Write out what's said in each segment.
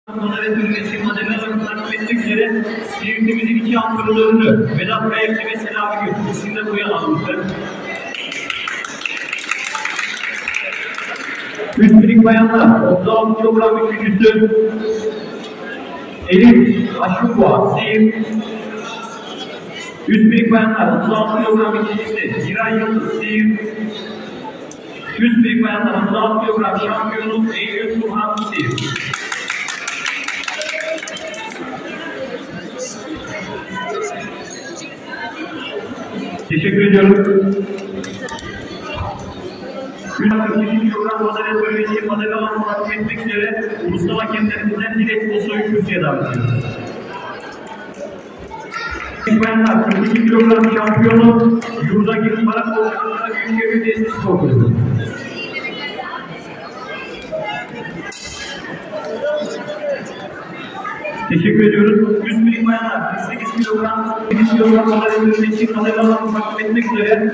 Moderatörü ve simülatörlerden takip etmek üzere Siirtimizin iki antrenörünü Vedat Kayakçı ve Selami Gül isimde buraya almışlar. Üstelik bayanlar 36 kilogram üçüncüsü Elif Aşukboğa Siirt. Üstelik bayanlar 36 kilogram ikincisi Giray Yıldız Siirt. Üstelik bayanlar 36 kilogram şampiyonu Eylül Turhan Siirt. Teşekkür ediyorum. 142 kilogram moderatörü için madalyalarını takip etmek üzere ulusal hakemlerimizden Dilek Bosoy'u kürsüye davet ediyoruz. Bayanlar 42 kilogram şampiyonu Yurdagil Barakol Büyükşehir Belediyesi Spor Kulübü. Teşekkür ediyoruz. Üst birik bayanlar 48 kilogram moderatörü için madalyalarını takip etmek üzere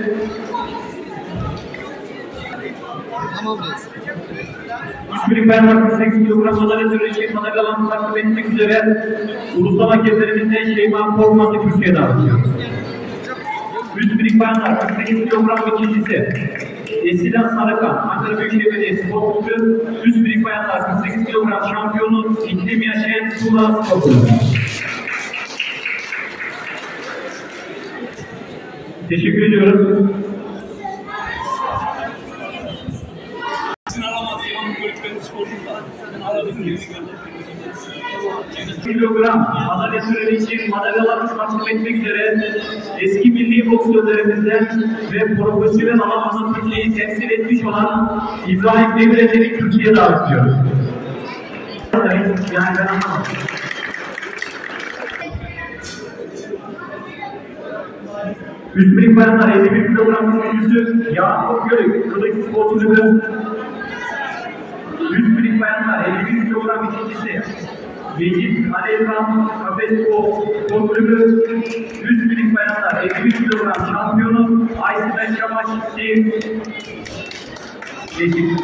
üst birik bayanlar 48 kilogram moderatörü için madalyalarını takip etmek üzere ulusal hakemlerimizden Şeyma Korkmaz'ı kürsüye davet ediyoruz. Üst birik bayanlar 48 kilogram ikincisi Esilen Sarıkan Ankara Büyükşehir Belediyesi Spor Kulübü. Üst birik bayanlar 48 kilogram şampiyonu İklim Yaşayan Sula Spor Kulübü. Teşekkür ediyoruz. Kilogram madalya töreni için madalyalarını takip etmek üzere eski milli boksörlerimizden ve profesyonel alanımızın Türkiye'yi temsil etmiş olan İbrahim Demirel'i Türkiye'ye davet ediyoruz. Yani ben anlamadım. Üst bayanlar 51 kilogram üçüncüsü Yakup Gölük Kılıç Spor Kulübü. Üst birik bayanlar 51 kilogram ikincisi Yecid Alevran Kafes Spor Kulübü. Üst birik bayanlar 51 kilogram şampiyonu Aysel Çamaş Siirt. Yecid.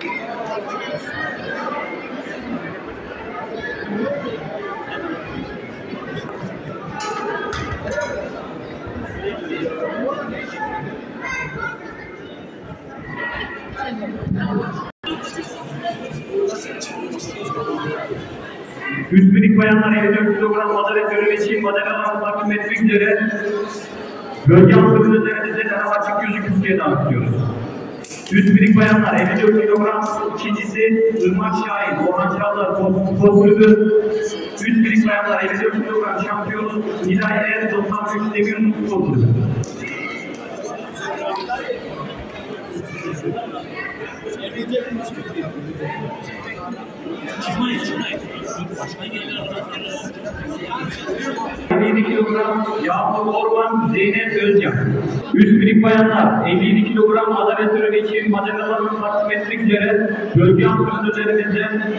Üst birik bayanlar 54 kilogram moderatörü ve çiğ madalyalarını takip etmek üzere bölge antrenörlerimizde daha açık gözü kürsüye davet ediyoruz. Üst birik bayanlar 54 kilogram ikincisi Irmak Şahin Orhan Çağlar Spor Kulübü. Üst birik bayanlar 54 kilogram şampiyonu Nilay Er 93 Demir'in Spor Kulübü. ...57 kilogram Yakup Orman Zeynep Özcan. Üst birik bayanlar 57 kilogram moderatörü için madalyalarını takip etmek üzere bölge antrenörlerimizden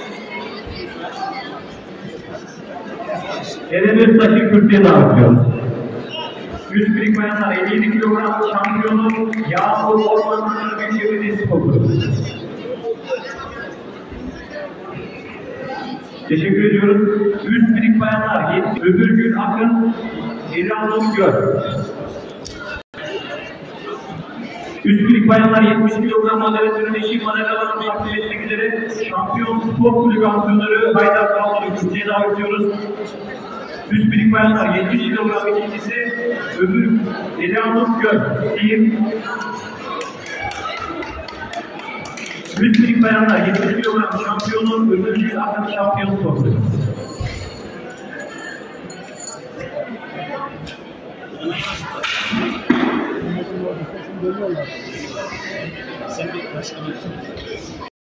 Eren Öztaş'ı kürsüye davet ediyoruz. Üst birik bayanlar 57 kilogram şampiyonu Yakup Orman Büyükşehir Belediyesi Spor Kulübü. Teşekkür ediyoruz. Üst birik bayanlar Öbür Gün Akın Elanur Gör. Üst birik bayanlar 70 kilogram moderatörü eşik madalyalarını takip etmek üzere Şampiyon Spor Kulübü antrenörü Haydar Kavlar'ı kürsüye davet ediyoruz. Üst birik bayanlar 70 kilogram ikincisi Öbür Elanur Gör. Siirt. Üst birik bayanlar 70 kilogram şampiyonu Ömürcü Akın Şampiyon Spor Kulübü. Sen bir başkanı